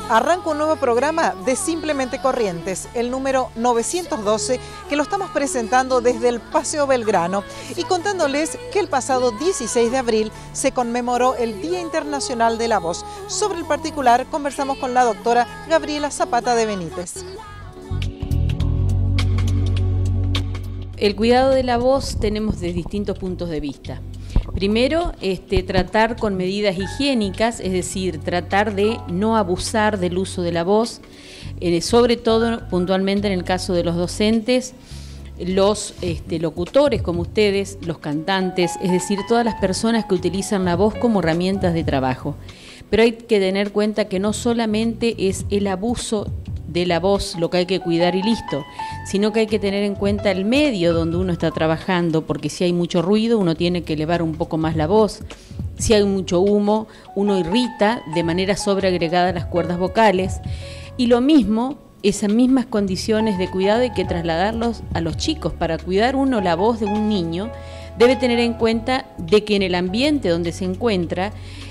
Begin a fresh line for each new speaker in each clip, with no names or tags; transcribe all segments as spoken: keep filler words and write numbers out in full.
Arranca un nuevo programa de Simplemente Corrientes, el número novecientos doce, que lo estamos presentando desde el Paseo Belgrano y contándoles que el pasado dieciséis de abril se conmemoró el Día Internacional de la Voz. Sobre el particular conversamos con la doctora Gabriela Zapata de Benítez.
El cuidado de la voz tenemos de distintos puntos de vista. Primero, este, tratar con medidas higiénicas, es decir, tratar de no abusar del uso de la voz, eh, sobre todo puntualmente en el caso de los docentes, los este, locutores como ustedes, los cantantes, es decir, todas las personas que utilizan la voz como herramientas de trabajo. Pero hay que tener en cuenta que no solamente es el abuso de la voz lo que hay que cuidar y listo, sino que hay que tener en cuenta el medio donde uno está trabajando, porque si hay mucho ruido uno tiene que elevar un poco más la voz, si hay mucho humo uno irrita de manera sobreagregada las cuerdas vocales, y lo mismo, esas mismas condiciones de cuidado hay que trasladarlos a los chicos. Para cuidar uno la voz de un niño debe tener en cuenta de que en el ambiente donde se encuentra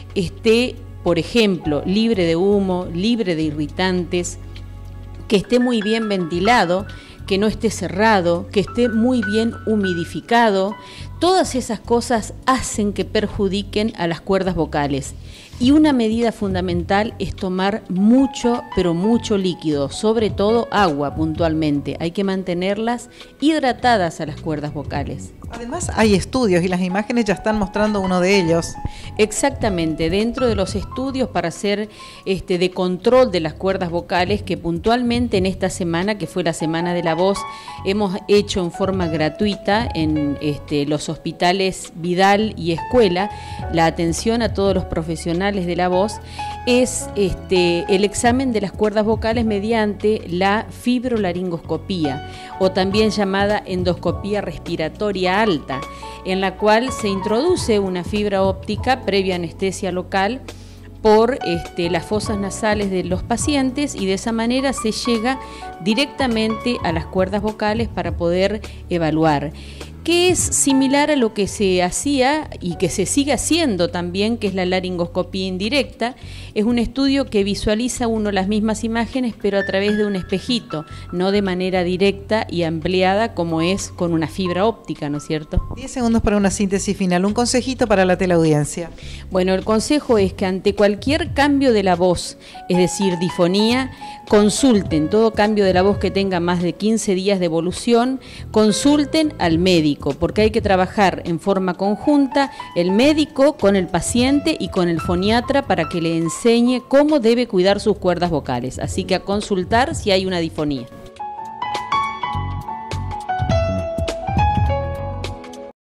esté, por ejemplo, libre de humo, libre de irritantes, que esté muy bien ventilado, que no esté cerrado, que esté muy bien humidificado. Todas esas cosas hacen que perjudiquen a las cuerdas vocales. Y una medida fundamental es tomar mucho, pero mucho líquido, sobre todo agua puntualmente. Hay que mantenerlas hidratadas a las cuerdas vocales.
Además hay estudios y las imágenes ya están mostrando uno de ellos.
Exactamente, dentro de los estudios para hacer este, de control de las cuerdas vocales, que puntualmente en esta semana, que fue la Semana de la Voz, hemos hecho en forma gratuita en este, los hospitales Vidal y Escuela, la atención a todos los profesionales de la voz, es este, el examen de las cuerdas vocales mediante la fibrolaringoscopía, o también llamada endoscopía respiratoria alta, en la cual se introduce una fibra óptica previa anestesia local por este, las fosas nasales de los pacientes, y de esa manera se llega directamente a las cuerdas vocales para poder evaluar, que es similar a lo que se hacía y que se sigue haciendo también, que es la laringoscopía indirecta. Es un estudio que visualiza uno las mismas imágenes, pero a través de un espejito, no de manera directa y ampliada como es con una fibra óptica, ¿no es cierto?
diez segundos para una síntesis final, un consejito para la teleaudiencia.
Bueno, el consejo es que ante cualquier cambio de la voz, es decir, difonía, consulten todo cambio de la voz que tenga más de quince días de evolución, consulten al médico, porque hay que trabajar en forma conjunta el médico con el paciente y con el foniatra para que le enseñe cómo debe cuidar sus cuerdas vocales. Así que a consultar si hay una difonía.